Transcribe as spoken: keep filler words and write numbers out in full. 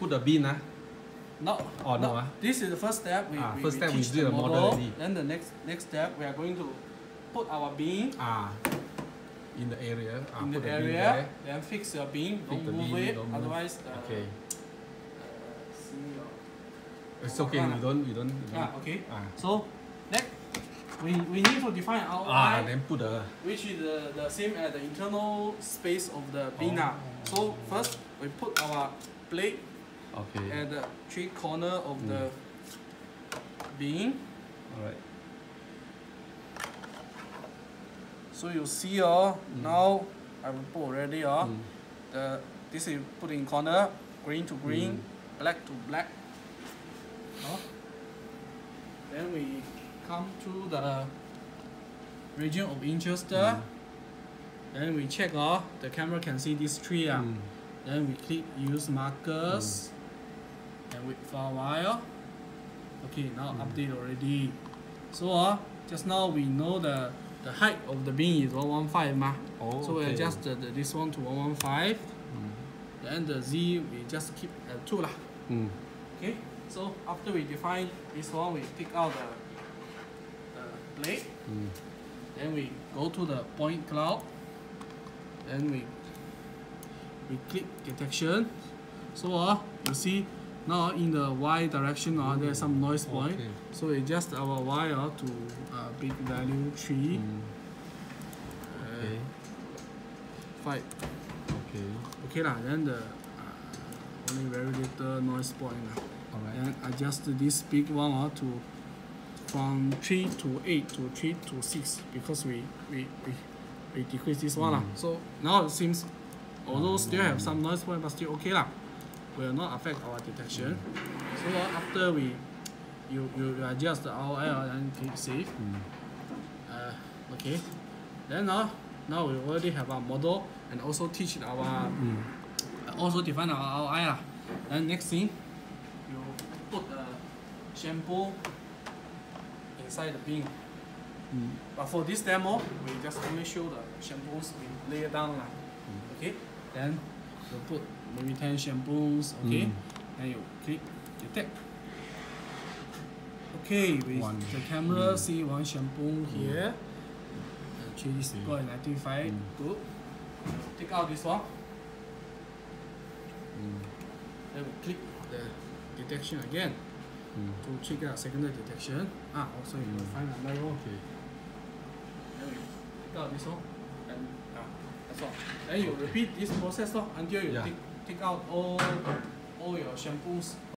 put the bin, ah. No. Oh, no, ah. This is the first step. We, Ah, we, first we step we teach do the the model model. already. Then the next next step we are going to put our beam Ah. In the area. Ah, in the put the area. bin there. Then fix your beam. Fix Don't the move beam, it. don't move. Otherwise, uh, Okay. uh, see your. It's okay. We don't. We don't. We don't. Ah, okay. Ah. So next, we we need to define our Ah, eye, then put the. which is the, the same as the internal space of the beam. Oh. So first we put our plate Okay. at the three corner of Mm. the beam. Alright. So you see, uh, Mm. now I will put already. Uh, Mm. the this is put in corner, green to green, Mm. black to black. Uh, then we come to the region of interest. Uh, Mm. Then we check. Uh, the camera can see these three. Uh, Mm. Then we click use markers and wait for a while. Okay, now Mm. update already. So uh, just now we know the the height of the beam is one one five ma. Oh, So we okay. adjust the, the, this one to one one five. Mm. Then the Z we just keep at two lah. Mm. Okay. So after we define this one, we pick out the, the plate. Mm. Then we go to the point cloud. Then we we click detection. So uh, you see now in the Y direction uh, there's some noise point. Okay. So we adjust our Y uh, to uh, big value three, Mm. Okay. uh, five. Okay. Okay lah. Then the uh, only very little noise point lah. Alright. Then adjust this big one uh, to from three to eight to three to six because we we we, we decrease this one lah. Mm. So now it seems although still have some noise point but still okay lah. Will not affect our detection. So uh, after we you, you you adjust the R O I and click save. Mm. Uh, okay. Then uh, now we already have our model and also teach our Mm. also define our R O I lah. Then next thing, you put the shampoo inside the beam. Mm. But for this demo, we just only show the shampoos we lay down lah. Mm. Okay. Then you put maybe ten shampoos. Okay. Mm. Then you click detect. Okay, with One. the camera Mm. see one shampoo here. Actually, this Okay. got in identified. Mm. Good. Take out this one. Mm. Then we click the detection again Mm. to check out secondary detection. Ah, also you will Mm. find another one. Okay. Then we take out this one. And ah, that's all. Then you repeat this process lor, until you Yeah. take, take out all all your shampoos